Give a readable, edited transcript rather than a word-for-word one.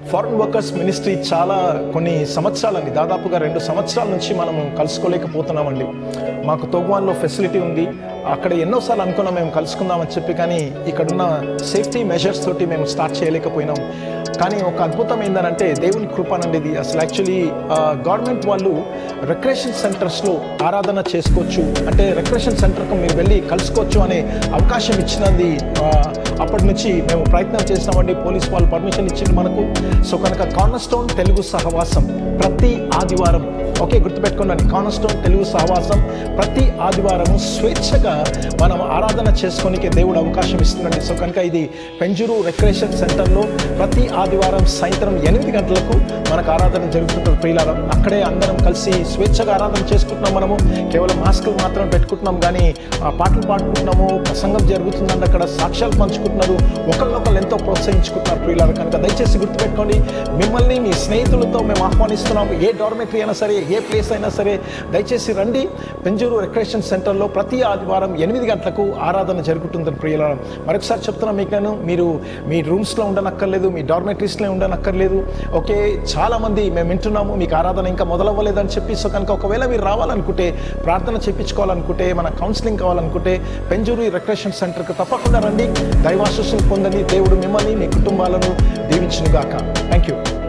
Foreign workers ministry చాలా కొన్ని సంవత్సరాలండి, దాదాపుగా 2 సంవత్సరాల నుంచి మనం కలుసుకోలేకపోతున్నామండి. మాకు తోగ్వాన్లో ఫెసిలిటీ ఉంది, అక్కడ ఎన్నోసార్లు అనుకున్నాం మేము కలుసుకుందామని చెప్పి, కానీ ఇక్కడున్న సేఫ్టీ మెజర్స్ తోటి మేము స్టార్ట్ చేయలేకపోయినాం. కానీ ఒక అద్భుతం ఏంటంటే దేవుని కృపనండి ఇది. అసలు యాక్చువల్లీ గవర్నమెంట్ వాళ్ళు రిక్రియేషన్ సెంటర్స్లో ఆరాధన చేసుకోవచ్చు, అంటే రిక్రియేషన్ సెంటర్కు మీరు వెళ్ళి కలుసుకోవచ్చు అనే అవకాశం ఇచ్చినది. అప్పటి నుంచి మేము ప్రయత్నం చేసినామండి, పోలీస్ వాళ్ళు పర్మిషన్ ఇచ్చింది మనకు. సో కనుక కార్నర్ స్టోన్ తెలుగు సహవాసం ప్రతి ఆదివారం, ఓకే గుర్తుపెట్టుకోండి, కార్నర్ స్టోన్ తెలుగు సహవాసం ప్రతి ఆదివారము స్వేచ్ఛగా మనం ఆరాధన చేసుకోనికి దేవుడు అవకాశం ఇస్తున్నాడు. సో కనుక ఇది పెంజూరు రిక్రియేషన్ సెంటర్లో ప్రతి ఆదివారం సాయంత్రం 8 గంటలకు మనకు ఆరాధన జరుగుతుంటుంది ప్రియులారా. అక్కడే అందరం కలిసి స్వేచ్ఛగా ఆరాధన చేసుకుంటున్నాం. మనము కేవలం మాస్కులు మాత్రం పెట్టుకుంటున్నాం, కానీ పాటలు పాడుకుంటున్నాము, ప్రసంగం జరుగుతుందండి, అక్కడ సాక్ష్యాలు పంచుకుంటున్నారు, ఒకళ్ళొకళ్ళు ఎంతో ప్రోత్సహించుకుంటున్నారు ప్రియులారా. కనుక దయచేసి గుర్తుపెట్టుకోండి, మిమ్మల్ని మీ స్నేహితులతో మేము ఆహ్వానిస్తున్నాము. ఏ డార్మెటరీ అయినా సరే, ఏ ప్లేస్ అయినా సరే దయచేసి రండి. పెంజూరు రిక్రియేషన్ సెంటర్లో ప్రతి ఆదివారం 8 గంటలకు ఆరాధన జరుగుతుందని ప్రియులారా. మరొకసారి చెప్తున్నా మీకు, నేను మీరు మీ రూమ్స్లో ఉండనక్కర్లేదు, మీ డార్మెటరీస్లో ఉండనక్కర్లేదు. ఓకే, చాలామంది మేము వింటున్నాము మీకు ఆరాధన ఇంకా మొదలవ్వలేదని చెప్పి. సో కనుక ఒకవేళ మీరు రావాలనుకుంటే, ప్రార్థన చేయించుకోవాలనుకుంటే, మన కౌన్సిలింగ్ కావాలనుకుంటే పెంజూరు రిక్రియేషన్ సెంటర్కి తప్పకుండా రండి. దైవాశీస్సులు పొందని దేవుడు మిమ్మల్ని మీ కుటుంబాలను దీవించునుగాక. Thank you.